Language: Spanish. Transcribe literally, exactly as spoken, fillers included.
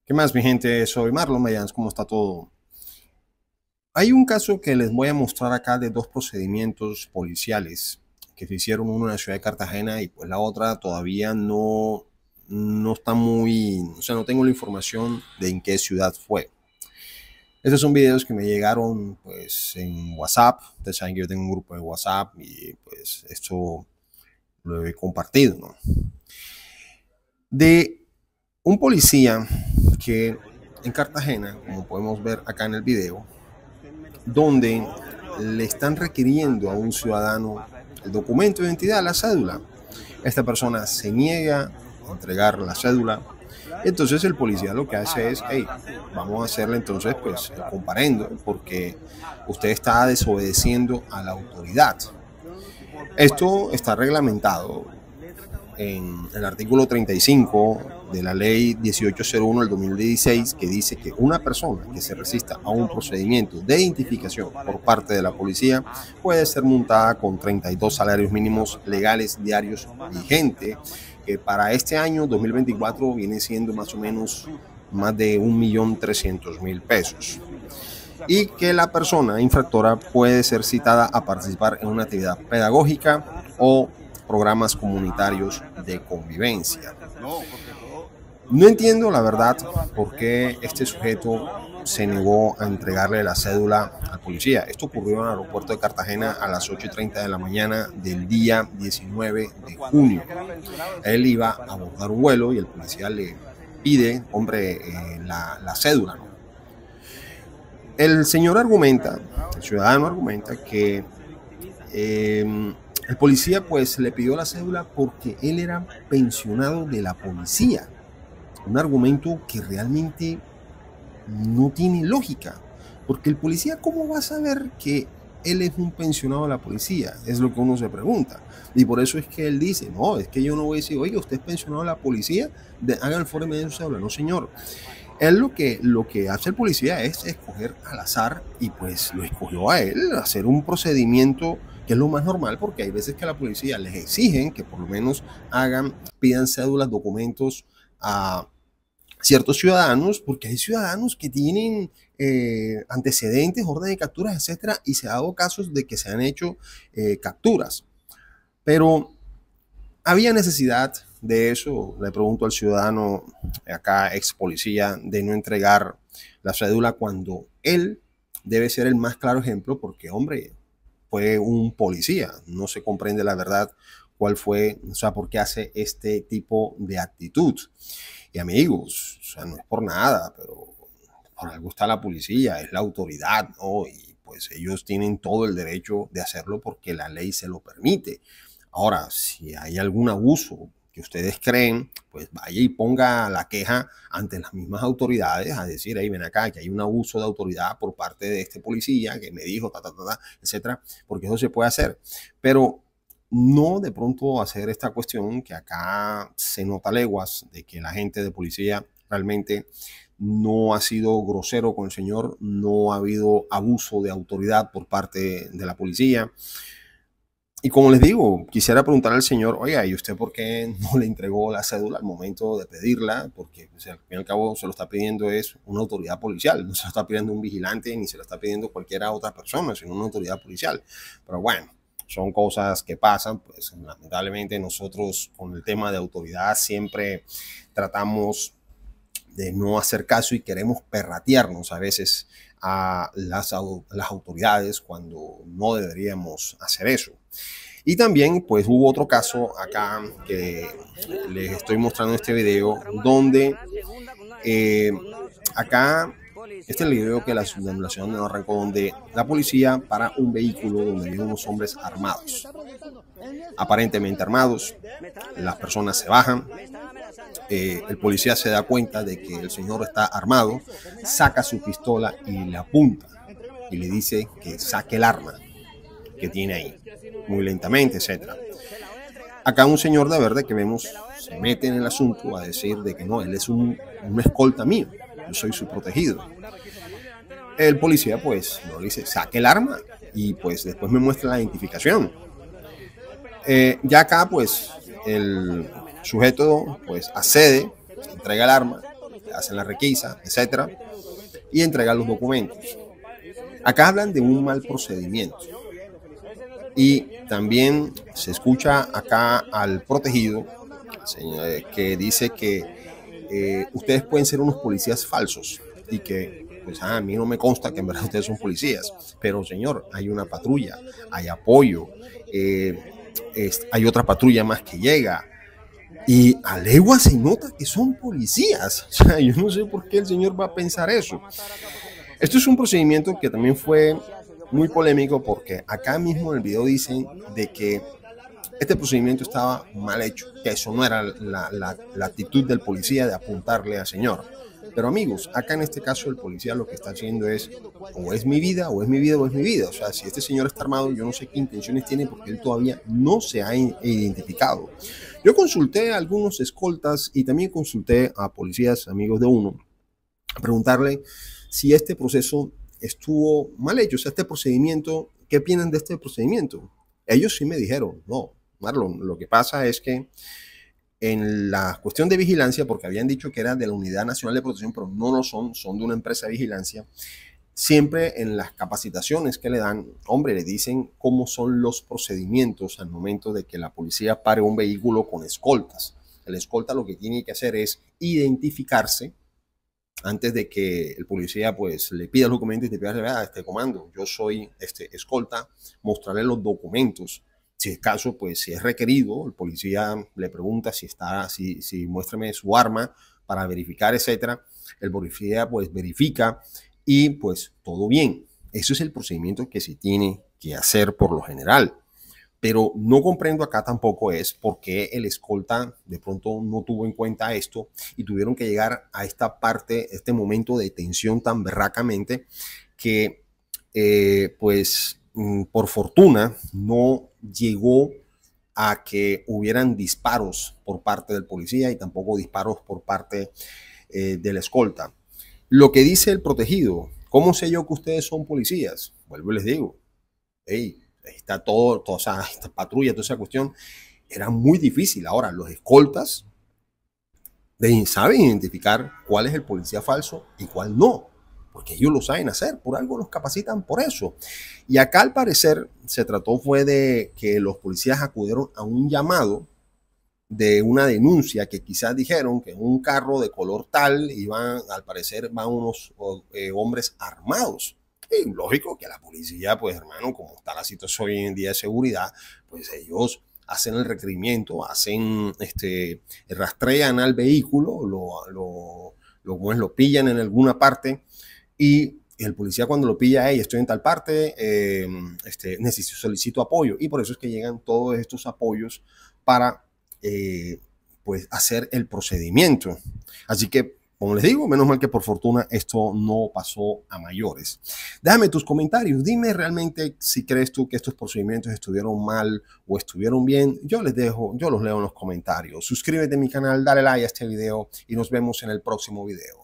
¿Qué más, mi gente? Soy Marlon Mayans, ¿cómo está todo? Hay un caso que les voy a mostrar acá de dos procedimientos policiales que se hicieron, uno en la ciudad de Cartagena y pues la otra todavía no, no está muy, o sea, no tengo la información de en qué ciudad fue. Estos son videos que me llegaron pues en WhatsApp. Ustedes saben que yo tengo un grupo de WhatsApp y pues esto lo he compartido, ¿no? De un policía que en Cartagena, como podemos ver acá en el video, donde le están requiriendo a un ciudadano el documento de identidad, la cédula. Esta persona se niega a entregar la cédula. Entonces el policía lo que hace es, hey, vamos a hacerle entonces pues el comparendo porque usted está desobedeciendo a la autoridad. Esto está reglamentado en el artículo treinta y cinco de la ley dieciocho cero uno del dos mil dieciséis, que dice que una persona que se resista a un procedimiento de identificación por parte de la policía puede ser multada con treinta y dos salarios mínimos legales diarios vigente, que para este año dos mil veinticuatro viene siendo más o menos más de un millón trescientos mil pesos. Y que la persona infractora puede ser citada a participar en una actividad pedagógica o programas comunitarios de convivencia. No entiendo la verdad por qué este sujeto se negó a entregarle la cédula al policía. Esto ocurrió en el aeropuerto de Cartagena a las ocho y treinta de la mañana del día diecinueve de junio. Él iba a abordar un vuelo y el policía le pide, hombre, eh, la, la cédula, ¿no? El señor argumenta, el ciudadano argumenta que eh, el policía pues le pidió la cédula porque él era pensionado de la policía. Un argumento que realmente no tiene lógica, porque el policía, ¿cómo va a saber que él es un pensionado de la policía? Es lo que uno se pregunta. Y por eso es que él dice, no, es que yo no voy a decir, oye, usted es pensionado de la policía, de, haga el foro de su cédula. No, señor. Él lo que, lo que hace el policía es escoger al azar y pues lo escogió a él, hacer un procedimiento que es lo más normal, porque hay veces que a la policía les exigen que por lo menos hagan, pidan cédulas, documentos a ciertos ciudadanos, porque hay ciudadanos que tienen eh, antecedentes, orden de capturas, etcétera, y se ha dado casos de que se han hecho eh, capturas. Pero había necesidad de eso, le pregunto al ciudadano, acá ex policía, de no entregar la cédula cuando él debe ser el más claro ejemplo, porque, hombre, fue un policía, no se comprende la verdad cuál fue, o sea, por qué hace este tipo de actitud. Y amigos, o sea, no es por nada, pero por algo está la policía, es la autoridad, ¿no? Y pues ellos tienen todo el derecho de hacerlo porque la ley se lo permite. Ahora, si hay algún abuso que ustedes creen, pues vaya y ponga la queja ante las mismas autoridades a decir, ahí ven acá, que hay un abuso de autoridad por parte de este policía que me dijo, ta, ta, ta, ta, etcétera, porque eso se puede hacer. Pero no de pronto hacer esta cuestión que acá se nota leguas de que la gente de policía realmente no ha sido grosero con el señor, no ha habido abuso de autoridad por parte de la policía. Y como les digo, quisiera preguntar al señor, oiga, ¿y usted por qué no le entregó la cédula al momento de pedirla? Porque o sea, al fin y al cabo se lo está pidiendo es una autoridad policial, no se lo está pidiendo un vigilante ni se lo está pidiendo cualquier otra persona, sino una autoridad policial. Pero bueno, son cosas que pasan, pues lamentablemente nosotros con el tema de autoridad siempre tratamos de no hacer caso y queremos perratearnos a veces a las, a las autoridades cuando no deberíamos hacer eso. Y también pues hubo otro caso acá que les estoy mostrando en este video donde eh, acá este es el video que la simulación no arrancó, donde la policía para un vehículo donde había unos hombres armados, aparentemente armados. Las personas se bajan, eh, el policía se da cuenta de que el señor está armado, saca su pistola y le apunta y le dice que saque el arma que tiene ahí, muy lentamente, etcétera. Acá un señor de verde que vemos se mete en el asunto a decir de que no, él es un, un escolta mío, yo soy su protegido. El policía pues no le dice, saque el arma y pues después me muestra la identificación. Eh, ya acá pues el sujeto pues accede, entrega el arma le hacen la requisa, etcétera, y entregan los documentos. Acá hablan de un mal procedimiento. Y también se escucha acá al protegido que dice que eh, ustedes pueden ser unos policías falsos y que pues ah, a mí no me consta que en verdad ustedes son policías, pero señor, hay una patrulla, hay apoyo, eh, es, hay otra patrulla más que llega y a legua se nota que son policías. O sea, yo no sé por qué el señor va a pensar eso. Esto es un procedimiento que también fue muy polémico porque acá mismo en el video dicen de que este procedimiento estaba mal hecho, que eso no era la, la, la actitud del policía de apuntarle al señor. Pero amigos, acá en este caso el policía lo que está haciendo es o es mi vida, o es mi vida, o es mi vida. O sea, si este señor está armado, yo no sé qué intenciones tiene porque él todavía no se ha identificado. Yo consulté a algunos escoltas y también consulté a policías amigos de uno a preguntarle si este proceso estuvo mal hecho, o sea, este procedimiento, ¿qué opinan de este procedimiento? Ellos sí me dijeron, no, Marlon, lo que pasa es que en la cuestión de vigilancia, porque habían dicho que era de la Unidad Nacional de Protección, pero no lo son, son de una empresa de vigilancia, siempre en las capacitaciones que le dan, hombre, le dicen cómo son los procedimientos al momento de que la policía pare un vehículo con escoltas. El escolta lo que tiene que hacer es identificarse antes de que el policía pues le pida los documentos y te pida a este comando, yo soy este escolta, mostrarle los documentos. Si es caso, pues si es requerido, el policía le pregunta si está, si, si muéstrame su arma para verificar, etcétera. El policía pues verifica y pues todo bien. Eso es el procedimiento que se tiene que hacer por lo general. Pero no comprendo acá tampoco es por qué el escolta de pronto no tuvo en cuenta esto y tuvieron que llegar a esta parte, este momento de tensión tan berracamente que eh, pues por fortuna no llegó a que hubieran disparos por parte del policía y tampoco disparos por parte eh, del escolta. Lo que dice el protegido, ¿cómo sé yo que ustedes son policías? Vuelvo y les digo, hey, está todo, toda esa esta patrulla, toda esa cuestión, era muy difícil. Ahora, los escoltas saben identificar cuál es el policía falso y cuál no, porque ellos lo saben hacer, por algo los capacitan por eso. Y acá al parecer se trató fue de que los policías acudieron a un llamado de una denuncia que quizás dijeron que en un carro de color tal iban, al parecer van unos eh, hombres armados. Y lógico que la policía, pues hermano, como está la situación hoy en día de seguridad, pues ellos hacen el requerimiento, hacen, este, rastrean al vehículo, lo, lo, lo, pues, lo pillan en alguna parte y el policía cuando lo pilla, hey, estoy en tal parte, eh, este, necesito, solicito apoyo. Y por eso es que llegan todos estos apoyos para eh, pues hacer el procedimiento. Así que, como les digo, menos mal que por fortuna esto no pasó a mayores. Déjame tus comentarios. Dime realmente si crees tú que estos procedimientos estuvieron mal o estuvieron bien. Yo les dejo, yo los leo en los comentarios. Suscríbete a mi canal, dale like a este video y nos vemos en el próximo video.